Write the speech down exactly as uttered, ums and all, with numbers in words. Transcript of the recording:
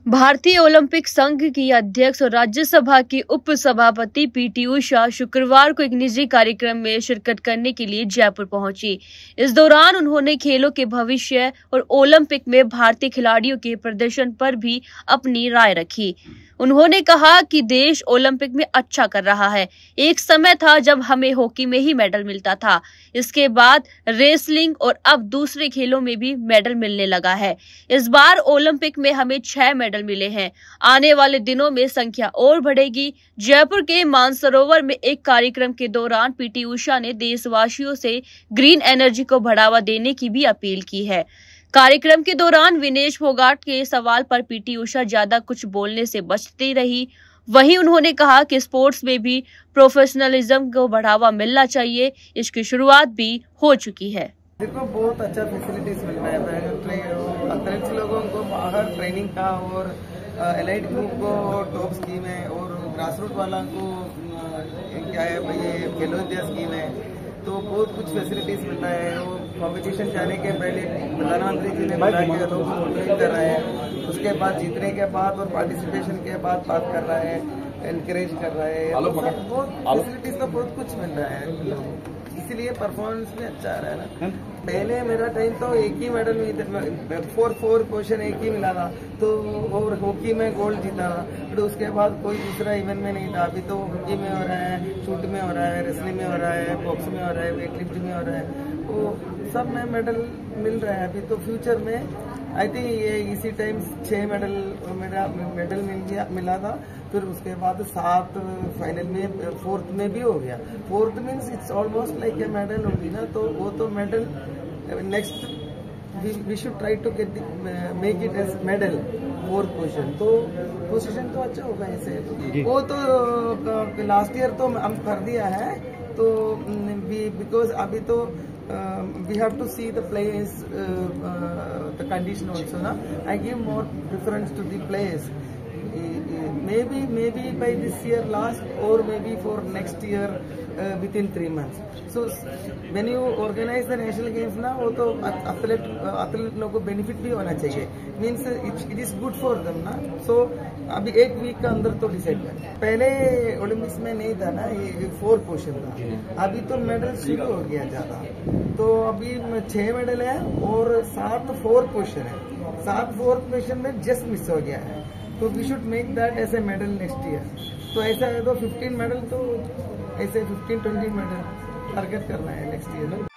भारतीय ओलंपिक संघ की अध्यक्ष और राज्यसभा की उप सभापति पीटी उषा शुक्रवार को एक निजी कार्यक्रम में शिरकत करने के लिए जयपुर पहुंची। इस दौरान उन्होंने खेलों के भविष्य और ओलंपिक में भारतीय खिलाड़ियों के प्रदर्शन पर भी अपनी राय रखी। उन्होंने कहा कि देश ओलंपिक में अच्छा कर रहा है। एक समय था जब हमें हॉकी में ही मेडल मिलता था, इसके बाद रेसलिंग और अब दूसरे खेलों में भी मेडल मिलने लगा है। इस बार ओलंपिक में हमें छह मेडल मिले हैं। आने वाले दिनों में संख्या और बढ़ेगी। जयपुर के मानसरोवर में एक कार्यक्रम के दौरान पीटी उषा ने देशवासियों से ग्रीन एनर्जी को बढ़ावा देने की भी अपील की है। कार्यक्रम के दौरान विनेश फोगाट के सवाल पर पीटी उषा ज्यादा कुछ बोलने से बचती रही। वहीं उन्होंने कहा कि स्पोर्ट्स में भी प्रोफेशनलिज्म को बढ़ावा मिलना चाहिए। इसकी शुरुआत भी हो चुकी है। देखो, बहुत अच्छा फैसिलिटीज मिल रहा है एथलीट्स लोगों को बाहर ट्रेनिंग का, और एलाइड ग्रुप को टॉप स्कीम है, और ग्रास रूट वाला को क्या है भाई खेलो इंडिया स्कीम है। तो बहुत कुछ फैसिलिटीज मिल रहा है। वो कॉम्पिटिशन जाने के पहले प्रधानमंत्री जी ने बताया कि लोग मोटिवेट कर रहा है, उसके बाद जीतने के बाद और पार्टिसिपेशन के बाद बात कर रहा है, एनकरेज कर रहा है। तो बहुत फैसिलिटीज तो बहुत कुछ मिल रहा है, इसीलिए परफॉर्मेंस भी अच्छा आ रहा है ना। पहले मेरा टाइम तो एक ही मेडल में फोर फोर क्वेश्चन एक ही मिला था, तो और हॉकी में गोल्ड जीता था। फिर उसके बाद कोई दूसरा इवेंट में नहीं था। अभी तो हॉकी में हो रहा है, शूट में हो रहा है, रेसलिंग में हो रहा है, बॉक्स में हो रहा है, वेट लिफ्ट में हो रहा है। तो सब में मेडल मिल रहा है। अभी तो फ्यूचर में आई थिंक ये इसी टाइम छह मेडल मेरा मेडल मिल गया मिला था। फिर उसके बाद सात फाइनल में, फोर्थ में भी हो गया। Fourth means it's almost like a medal होगी ना। तो वो तो medal next we should try to get make it as medal fourth position. तो पोजीशन तो अच्छा होगा ऐसे। वो तो लास्ट ईयर तो हम कर दिया है। तो बिकॉज अभी तो we have to see the place the condition also ना। I give more preference to the place. Maybe, maybe by this year last, or maybe for next year uh, within three months. So when you organize the national games ना, वो तो athlete athlete लोगों को benefit भी होना चाहिए। Means it, it is good for them ना। So अभी एक वीक का अंदर तो डिसाइड कर। पहले ओलंपिक्स में नहीं था ना, ये फोर पोजीशन था। अभी तो मेडल शुरू हो गया ज्यादा। तो अभी छह मेडल है और सात फोर पोजीशन है। सात फोर्थ पोजीशन में जस्ट मिस हो गया है। तो we should make that as a medal next year. तो ऐसा है तो फिफ्टीन मेडल, तो ऐसे फिफ्टीन ट्वेंटी मेडल टारगेट करना है नेक्स्ट ईयर।